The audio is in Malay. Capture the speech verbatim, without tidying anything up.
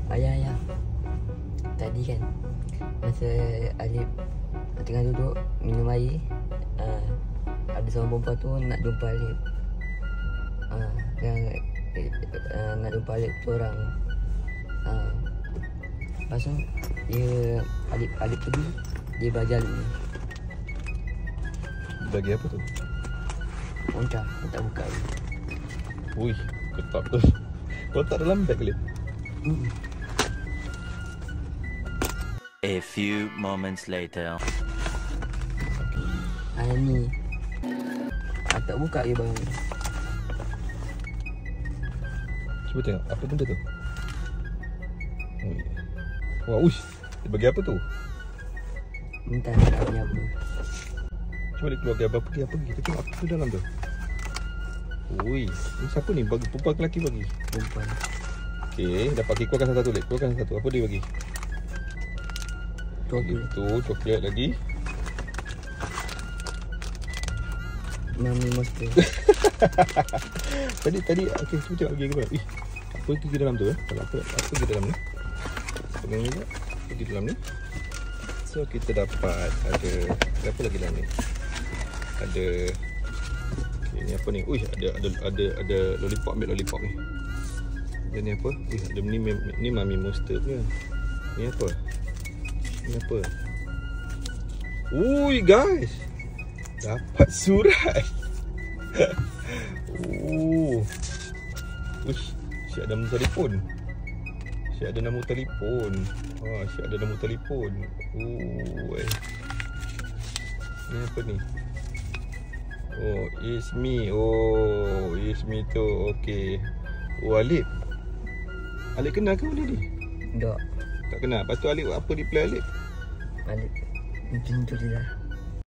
Ayah, ayah. Tadi kan masa Alif tengah duduk minum air, uh, ada seorang perempuan tu nak jumpa Alif. uh, Yang uh, nak jumpa Alif tu orang. uh, Lepas tu dia Alif, Alif pergi. Dia belajar Alif ni. Bagi apa tu? Muntah, tak buka ni. Ui, ketat tu. Kau tak dalam beg Alif? Hmm. A few moments later. Ah ni. Ah, tak buka je bang. Cuba tengok, apa benda tu? Ui. Wah, uish. Dia bagi apa tu? Entah tak punya apa. Cuba dia keluar gambar pergi apa pergi. Kita tengok apa tu dalam tu. Ui, ni siapa ni? Bagi perempuan ke lelaki bagi? Perempuan. Okey, dapat pergi keluarkan satu lek. Keluarkan satu. Apa dia bagi? Coklat. Itu coklat lagi. Mami monster. tadi tadi okey, cuba tengok lagi gambar. Ih, apa pergi dalam tu eh? Kalau apa apa pergi dalam ni? Pegang ni tak? Pergi dalam ni. So kita dapat ada apa lagi dalam ni? Ada okay, ni apa ni? Uish, ada ada ada ada lollipop, ambil lollipop ni. Dan ni apa? Uish, ada ni ni Mami Monster punya. Ni apa? Ni apa? Ui guys. Dapat surat. Oh. Uish, siap ada nombor telefon. Siap ada nombor telefon. Ah, siap ada nombor telefon. Oh, eh. Ni apa ni? Oh, it's me. Oh, it's me tu. Okey. Oh, Alif. Alif kenal ke benda ni? Tak. Tak kenal. Lepas tu Alif apa reply Alif? Alif. Macam tu je lah.